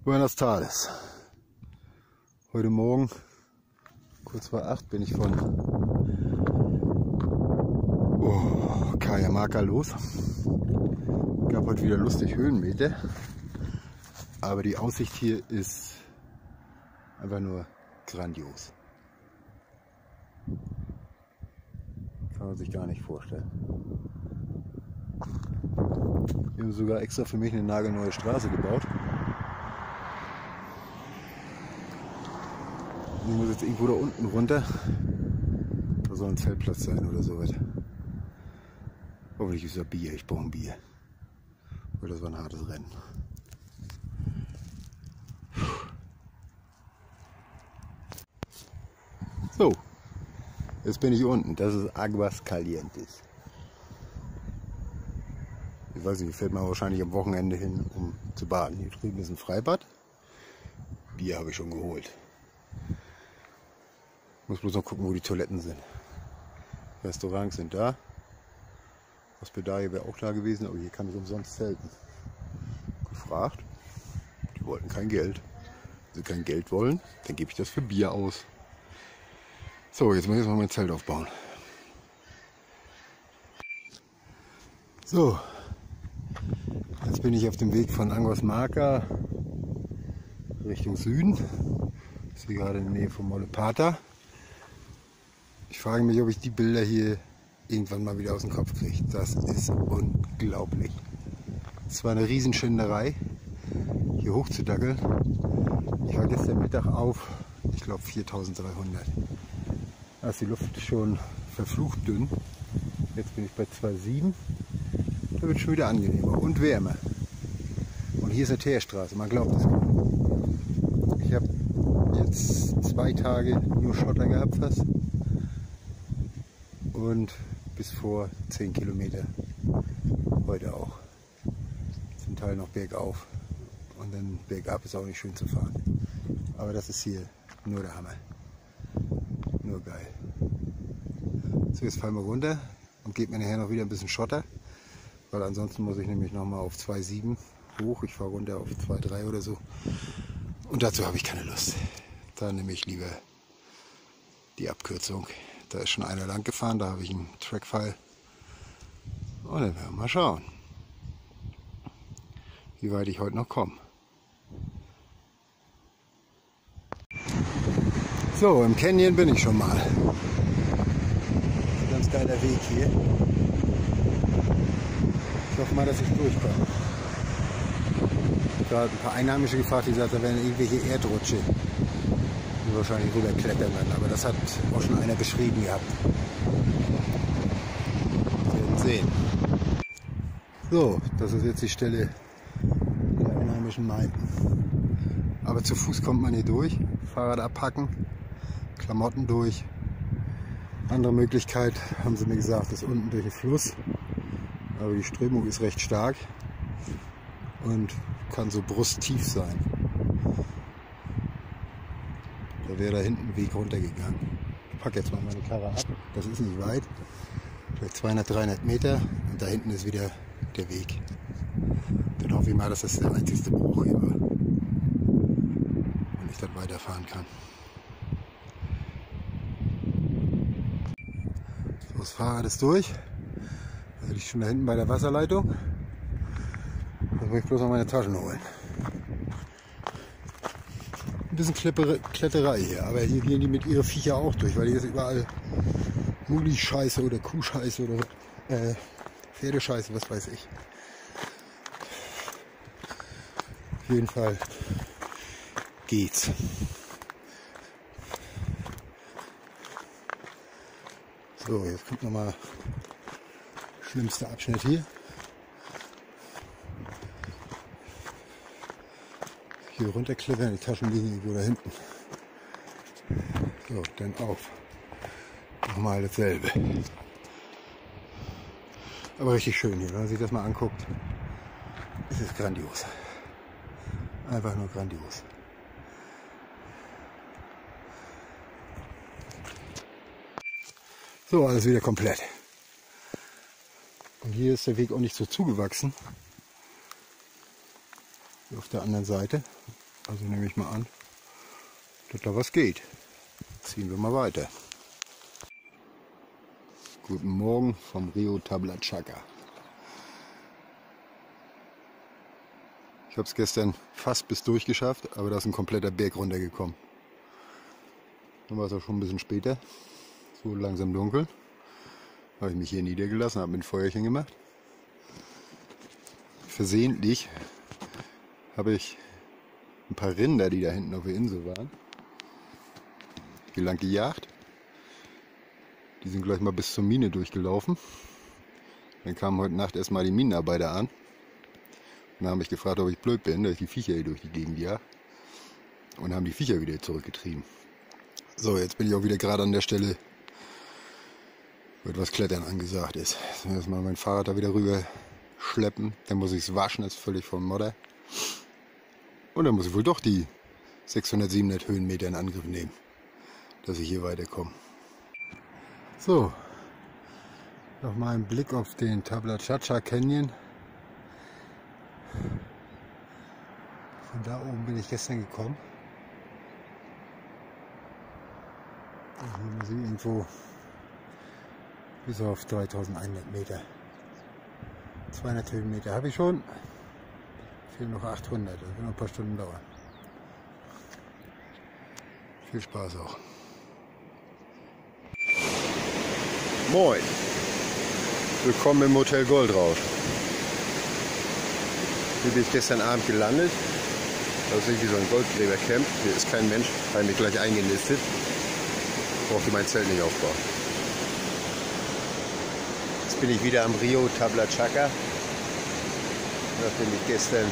Buenas tardes. Heute Morgen, kurz vor 8, bin ich von Cajamarca los. Gab heute wieder lustig Höhenmeter. Aber die Aussicht hier ist einfach nur grandios. Kann man sich gar nicht vorstellen. Wir haben sogar extra für mich eine nagelneue Straße gebaut. Ich muss jetzt irgendwo da unten runter. Da soll ein Zeltplatz sein oder sowas. Hoffentlich ist da Bier. Ich brauche ein Bier. Weil das war ein hartes Rennen. So, jetzt bin ich unten. Das ist Aguas Calientes. Ich weiß nicht, fährt man wahrscheinlich am Wochenende hin, um zu baden. Hier drüben ist ein Freibad. Bier habe ich schon geholt. Muss bloß noch gucken, wo die Toiletten sind. Restaurants sind da. Hospitalie wäre auch da gewesen, aber hier kann ich umsonst zelten. Gefragt. Die wollten kein Geld. Wenn sie kein Geld wollen, dann gebe ich das für Bier aus. So, jetzt muss ich mal mein Zelt aufbauen. So, jetzt bin ich auf dem Weg von Cajamarca Richtung Süden. Ich bin gerade in der Nähe von Mollepata. Ich frage mich, ob ich die Bilder hier irgendwann mal wieder aus dem Kopf kriege. Das ist unglaublich. Es war eine Riesenschinderei, hier hochzudackeln. Ich war gestern Mittag auf, ich glaube 4300. Da ist die Luft schon verflucht dünn. Jetzt bin ich bei 2,7. Da wird es schon wieder angenehmer und wärmer. Und hier ist eine Teerstraße, man glaubt es nicht. Ich habe jetzt 2 Tage nur Schotter gehabt fast. Und bis vor 10 Kilometer heute auch. Zum Teil noch bergauf. Und dann bergab ist auch nicht schön zu fahren. Aber das ist hier nur der Hammer. Nur geil. So, jetzt fallen wir runter und gebe mir nachher noch wieder ein bisschen Schotter. Weil ansonsten muss ich nämlich nochmal auf 2,7 hoch. Ich fahre runter auf 2,3 oder so. Und dazu habe ich keine Lust. Da nehme ich lieber die Abkürzung. Da ist schon einer lang gefahren, da habe ich einen Trackfile. Und dann werden wir mal schauen, wie weit ich heute noch komme. So, im Canyon bin ich schon mal. Das ist ein ganz geiler Weg hier. Ich hoffe mal, dass ich durchkomme. Ich habe ein paar Einheimische gefragt, die gesagt, da wären irgendwelche Erdrutsche. Die wahrscheinlich rüberklettern werden, aber das hat auch schon einer beschrieben gehabt. Wir werden sehen. So, das ist jetzt die Stelle der Einheimischen meinten. Aber zu Fuß kommt man hier durch. Fahrrad abpacken, Klamotten durch. Andere Möglichkeit, haben sie mir gesagt, ist unten durch den Fluss. Aber die Strömung ist recht stark und kann so brusttief sein. Da wäre da hinten ein Weg runtergegangen. Ich packe jetzt mal meine Karre ab. Das ist nicht weit. Vielleicht 200, 300 Meter. Und da hinten ist wieder der Weg. Dann hoffe ich mal, dass das der einzigste Bruch hier war. Und ich dann weiterfahren kann. So, das Fahrrad ist durch. Da bin ich schon da hinten bei der Wasserleitung. Jetzt muss ich bloß noch meine Taschen holen. Ein bisschen Kletterei hier, aber hier gehen die mit ihren Viecher auch durch, weil hier ist überall Muli-Scheiße oder Kuhscheiße oder Pferdescheiße, was weiß ich. Auf jeden Fall geht's. So, jetzt kommt nochmal schlimmster Abschnitt hier. Hier runterklettern, die Taschen liegen irgendwo da hinten. So, dann auf. Nochmal dasselbe. Aber richtig schön hier, wenn man sich das mal anguckt. Es ist grandios. Einfach nur grandios. So, alles wieder komplett. Und hier ist der Weg auch nicht so zugewachsen. Hier auf der anderen Seite. Also nehme ich mal an, dass da was geht. Ziehen wir mal weiter. Guten Morgen vom Rio Tablachaca. Ich habe es gestern fast bis durchgeschafft, aber da ist ein kompletter Berg runtergekommen. Dann war es auch schon ein bisschen später, so langsam dunkel. Habe ich mich hier niedergelassen, habe mir ein Feuerchen gemacht. Versehentlich habe ich ein paar Rinder, die da hinten auf der Insel waren, hier lang gejagt. Die sind gleich mal bis zur Mine durchgelaufen. Dann kamen heute Nacht erstmal die Minenarbeiter an. Und dann haben mich gefragt, ob ich blöd bin, dass ich die Viecher hier durch die Gegend jag. Und haben die Viecher wieder zurückgetrieben. So, jetzt bin ich auch wieder gerade an der Stelle, wo etwas Klettern angesagt ist. Jetzt muss ich mal mein Fahrrad da wieder rüber schleppen. Dann muss ich es waschen, das ist völlig von Modder. Und dann muss ich wohl doch die 600, 700 Höhenmeter in Angriff nehmen, dass ich hier weiterkomme. So, nochmal ein Blick auf den Tablachaca Canyon. Von da oben bin ich gestern gekommen. Und hier muss ich irgendwo bis auf 3100 Meter. 200 Höhenmeter habe ich schon. Fehlen noch 800, das wird noch ein paar Stunden dauern. Viel Spaß auch. Moin! Willkommen im Hotel Goldrausch. Hier bin ich gestern Abend gelandet. Das ist irgendwie so ein Goldgräbercamp. Hier ist kein Mensch, habe mich gleich eingenistet. Brauchte mein Zelt nicht aufbauen. Jetzt bin ich wieder am Rio Tablachaca. Nachdem ich gestern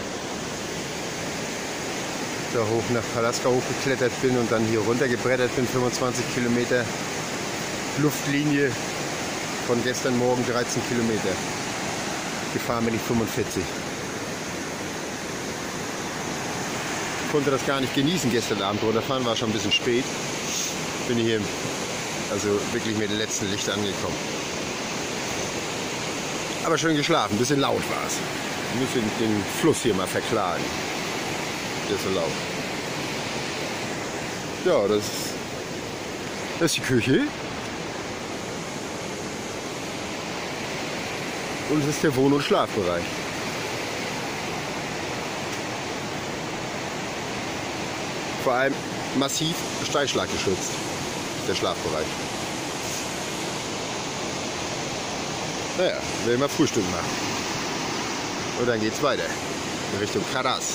da hoch nach Palasca hochgeklettert bin und dann hier runter gebrettert bin, 25 Kilometer Luftlinie. Von gestern Morgen 13 Kilometer. Gefahren bin ich 45. Ich konnte das gar nicht genießen gestern Abend. Runterfahren war schon ein bisschen spät. Bin hier also wirklich mit dem letzten Licht angekommen. Aber schön geschlafen. Ein bisschen laut war es. Ich muss den Fluss hier mal verklagen. Der ist so laut. Ja, das ist die Küche. Und es ist der Wohn- und Schlafbereich. Vor allem massiv steinschlaggeschützt, der Schlafbereich. Naja, werden wir Frühstück machen. Und dann geht's weiter in Richtung Caras.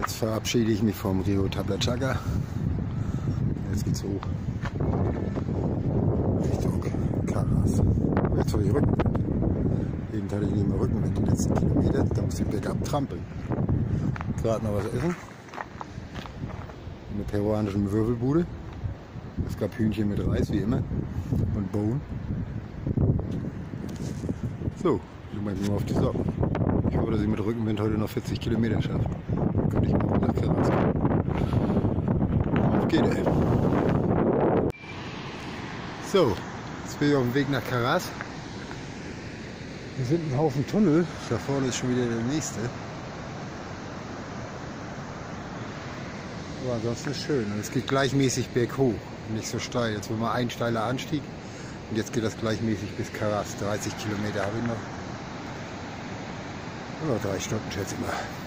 Jetzt verabschiede ich mich vom Rio Tablachaca. Jetzt geht's hoch Richtung Caras. Jetzt habe ich Rückenwind. Eben hatte ich nicht mehr Rückenwind die letzten Kilometer. Da muss ich bergab trampeln. Gerade noch was essen. In der peruanischen Würfelbude. Es gab Hühnchen mit Reis, wie immer. Und Bohnen. So, ich mache mich mal auf die Socken. Ich hoffe, dass ich mit Rückenwind heute noch 40 Kilometer schaffe. Dann könnte ich morgen nach Caras kommen. Auf geht er. So, jetzt bin ich auf dem Weg nach Caras. Hier sind ein Haufen Tunnel. Da vorne ist schon wieder der nächste. Aber ansonsten ist schön. Und es geht gleichmäßig berghoch. Nicht so steil. Jetzt war mal ein steiler Anstieg. Und jetzt geht das gleichmäßig bis Caras. 30 Kilometer habe ich noch. Über 3 Stunden schätze ich mal.